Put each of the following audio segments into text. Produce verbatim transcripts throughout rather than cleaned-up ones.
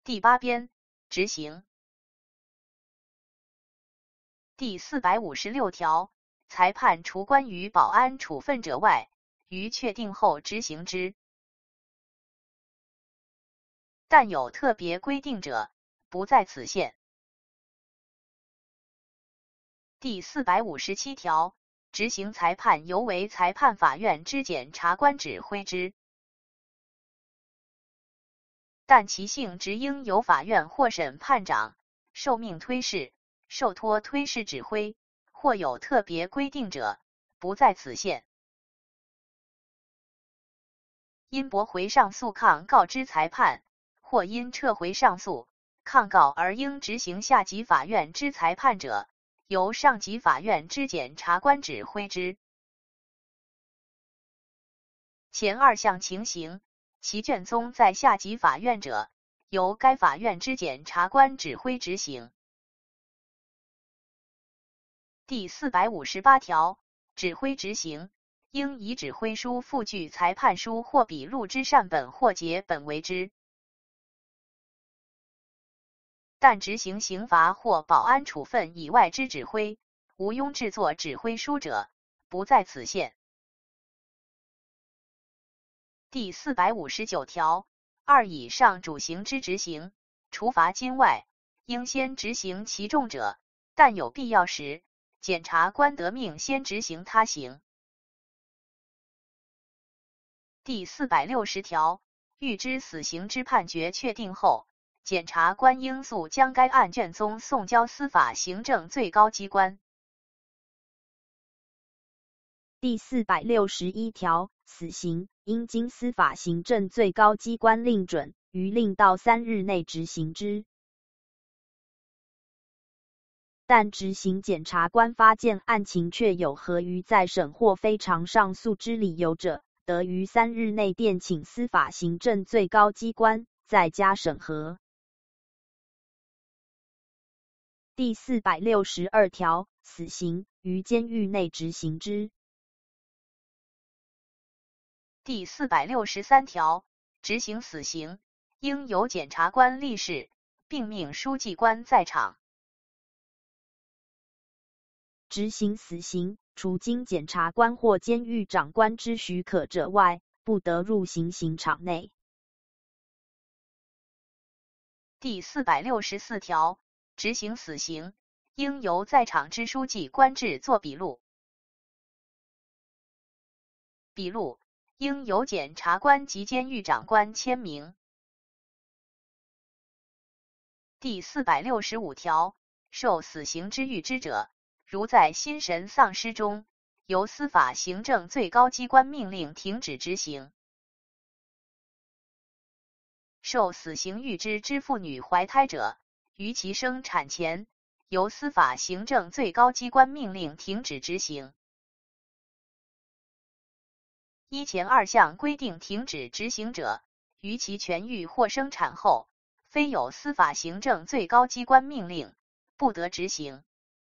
第八编执行。第四百五十六条，裁判除关于保安处分者外，于确定后执行之。但有特别规定者，不在此限。第四百五十七条，执行裁判由为裁判法院之检察官指挥之，但其性质应由法院或审判长受命推事、受托推事指挥，或有特别规定者，不在此限。因驳回上诉抗告之裁判，或因撤回上诉抗告而应执行下级法院之裁判者，由上级法院之检察官指挥之。前二项情形，其卷宗在下级法院者，由该法院之检察官指挥执行。第四百五十八条，指挥执行，应以指挥书附具裁判书或笔录之善本或节本为之。但执行刑罚或保安处分以外之指挥，无庸制作指挥书者，不在此限。第四百五十九条，二以上主刑之执行，除罚金外，应先执行其重者，但有必要时，检察官得命先执行他刑。第四百六十条，预知死刑之判决确定后，检察官应速将该案卷宗送交司法行政最高机关。 第四百六十一条，死刑应经司法行政最高机关令准，于令到三日内执行之。但执行检察官发现案情确有合于再审或非常上诉之理由者，得于三日内电请司法行政最高机关再加审核。第四百六十二条，死刑于监狱内执行之。 第四百六十三条，执行死刑，应由检察官立誓，并命书记官在场。 执行死刑，除经检察官或监狱长官之许可者外，不得入行刑场内。 第四百六十四条，执行死刑，应由在场之书记官制作笔录。笔录应由检察官及监狱长官签名。第四百六十五条，受死刑之预知者，如在心神丧失中，由司法行政最高机关命令停止执行。受死刑预知之妇女怀胎者，于其生产前，由司法行政最高机关命令停止执行。依前二项规定停止执行者，于其痊愈或生产后，非有司法行政最高机关命令，不得执行。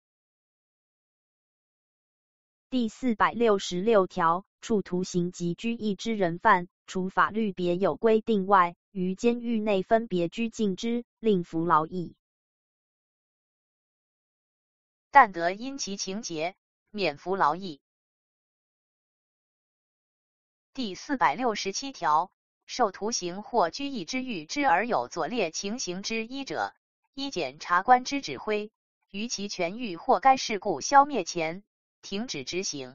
第四百六十六条，处徒刑及拘役之人犯，除法律别有规定外，于监狱内分别拘禁之，令服劳役。 但得因其情节，免服劳役。第四百六十七条，受徒刑或拘役之预知而有左列情形之一者，依检察官之指挥，于其痊愈或该事故消灭前，停止执行。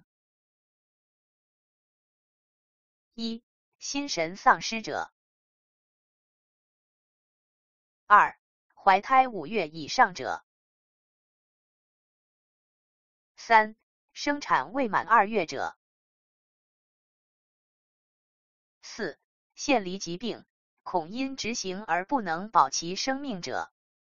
一、心神丧失者。二、怀胎五月以上者。三、生产未满二月者。四、现离疾病，恐因执行而不能保其生命者。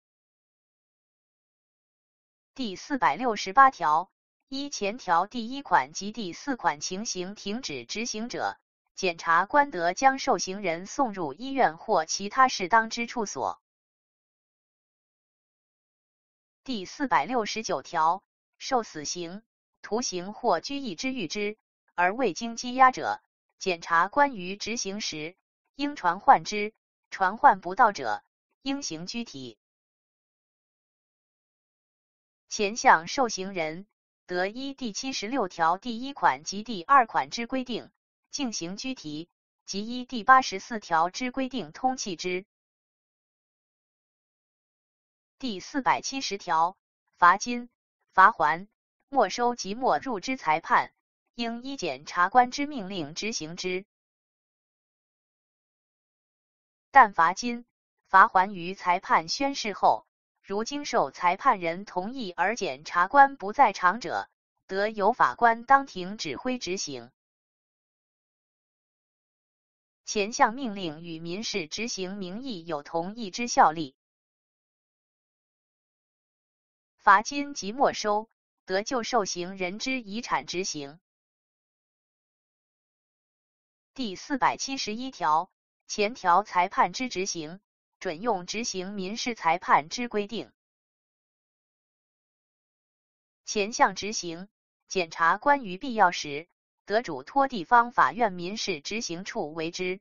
第四百六十八条，依前条第一款及第四款情形停止执行者，检察官得将受刑人送入医院或其他适当之处所。第四百六十九条，受死刑、徒刑或拘役之预知，而未经羁押者，检察官于执行时，应传唤之，传唤不到者， 应行具体。前项受刑人得依第七十六条第一款及第二款之规定逕行拘提，及依第八十四条之规定通缉之。第四百七十条，罚金、罚锾、没收及没入之裁判，应依检察官之命令执行之。但罚金、罚锾于裁判宣誓后，如经受裁判人同意而检察官不在场者，得由法官当庭指挥执行。前项命令与民事执行名义有同一之效力。罚金及没收，得就受刑人之遗产执行。第四百七十一条，前条裁判之执行，准用执行民事裁判之规定。前项执行，检察官于必要时，得嘱托地方法院民事执行处为之。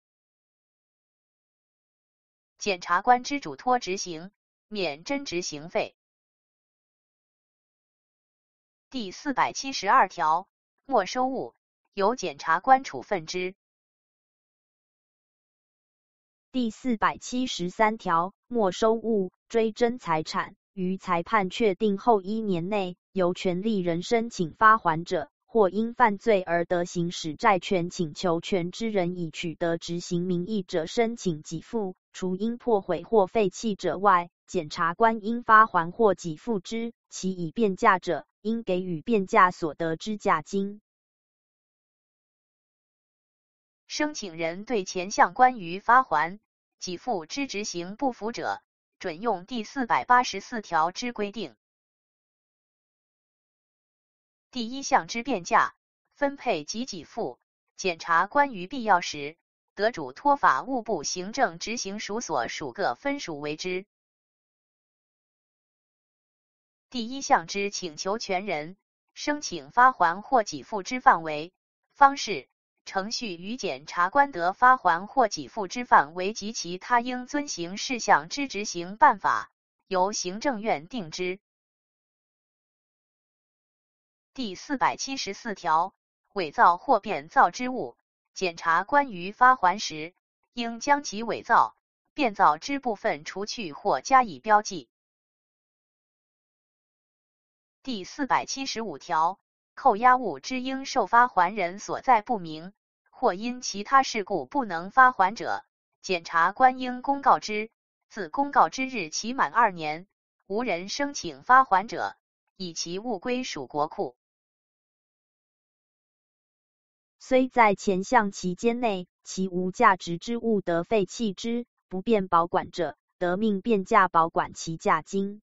检察官之嘱托执行，免侦执行费。第四百七十二条，没收物，由检察官处分之。 第四百七十三条，没收物、追征财产，于裁判确定后一年内，由权利人申请发还者，或因犯罪而得行使债权请求权之人已取得执行名义者申请给付，除因破毁或废弃者外，检察官应发还或给付之，其已变价者，应给予变价所得之价金。 申请人对前项关于发还、给付之执行不服者，准用第四百八十四条之规定。第一项之变价、分配及给付，检察官于必要时，得嘱托法务部行政执行署所属各分署为之。第一项之请求权人申请发还或给付之范围、方式、程序与检察官得发还或给付之范围及其他应遵行事项之执行办法，由行政院定之。第四百七十四条，伪造或变造之物，检察官于发还时，应将其伪造、变造之部分除去或加以标记。第四百七十五条，扣押物之应受发还人所在不明，或因其他事故不能发还者，检察官应公告之，自公告之日起满二年，无人申请发还者，以其物归属国库。 虽在前项期间内，其无价值之物得废弃之，不便保管者，得命变价保管其价金。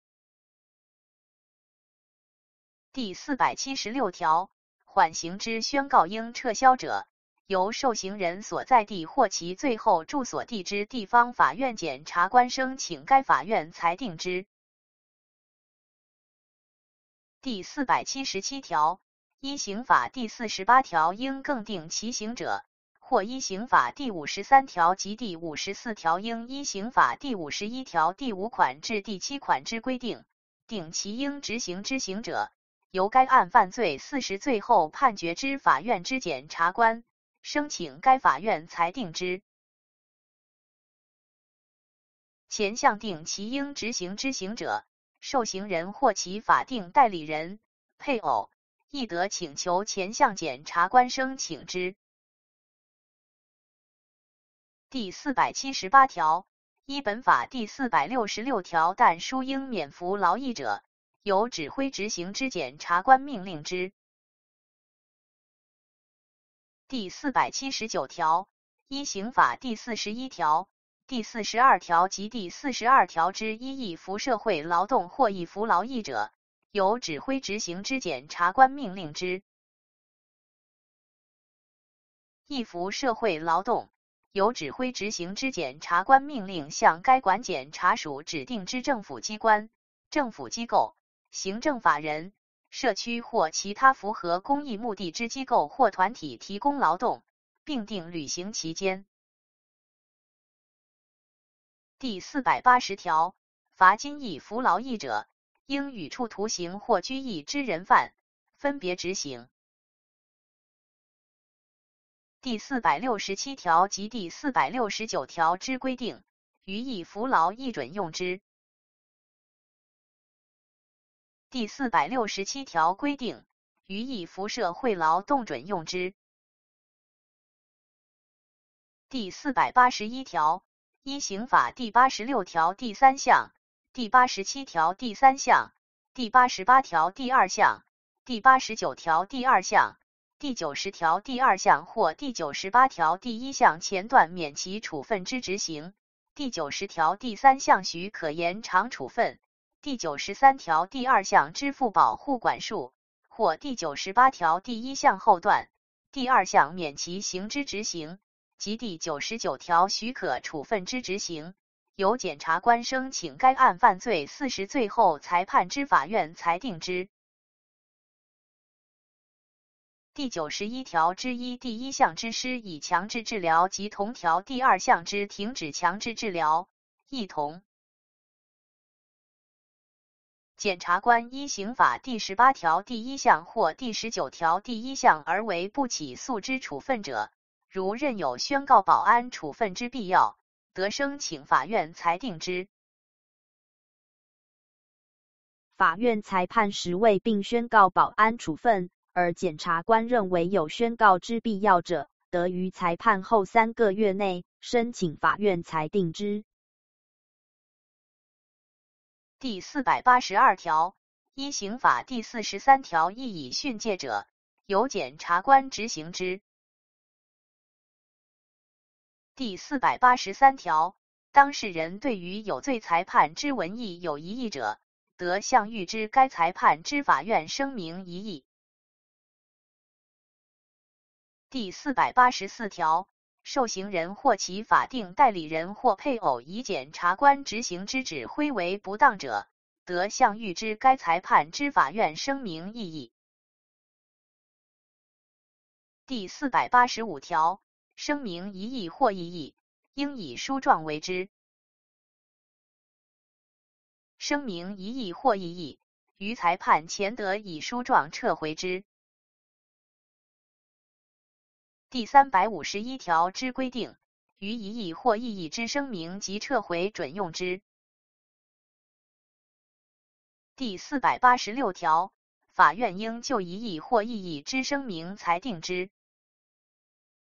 第四百七十六条，缓刑之宣告应撤销者，由受刑人所在地或其最后住所地之地方法院检察官申请该法院裁定之。第四百七十七条，依刑法第四十八条应更定其刑者，或依刑法第五十三条及第五十四条应依刑法第五十一条第五款至第七款之规定，定其应执行之刑者，由该案犯罪四十罪后判决之法院之检察官申请该法院裁定之。前项定其应执行之刑者，受刑人或其法定代理人、配偶，亦得请求前项检察官申请之。第四百七十八条，依本法第四百六十六条但书应免服劳役者，由指挥执行之检察官命令之。第四百七十九条，依刑法第四十一条、第四十二条及第四十二条之一易服社会劳动或易服劳役者，由指挥执行之检察官命令之。易服社会劳动，由指挥执行之检察官命令向该管检察署指定之政府机关、政府机构、行政法人、社区或其他符合公益目的之机构或团体提供劳动，并定履行期间。 第四百八十条，罚金役、服劳役者，应予处徒刑或拘役之人犯，分别执行。第四百六十七条及第四百六十九条之规定，予以服劳亦准用之。第四百六十七条规定，予以服社会劳动准用之。第四百八十一条，依刑法第八十六条第三项、第八十七条第三项、第八十八条第二项、第八十九条第二项、第九十条第二项或第九十八条第一项前段免其处分之执行，第九十条第三项许可延长处分，第九十三条第二项支付保护管束，或第九十八条第一项后段第二项免其刑之执行，及第九十九条许可处分之执行，由检察官申请该案犯罪事实罪后裁判之法院裁定之。第九十一条之一第一项之施以强制治疗及同条第二项之停止强制治疗，亦同。检察官依刑法第十八条第一项或第十九条第一项而为不起诉之处分者，如认有宣告保安处分之必要，得申请法院裁定之。 法院裁判时未并宣告保安处分，而检察官认为有宣告之必要者，得于裁判后三个月内申请法院裁定之。 第四百八十二条，依刑法第四十三条亦以训诫者，由检察官执行之。第四百八十三条，当事人对于有罪裁判之文义有疑义者，得向预知该裁判之法院声明疑义。第四百八十四条，受刑人或其法定代理人或配偶以检察官执行之指挥为不当者，得向预知该裁判之法院声明异议。第四百八十五条，声明疑义或异议，应以书状为之。声明疑义或异议，于裁判前得以书状撤回之。第三百五十一条之规定，于疑义或异议之声明及撤回准用之。第四百八十六条，法院应就疑义或异议之声明裁定之。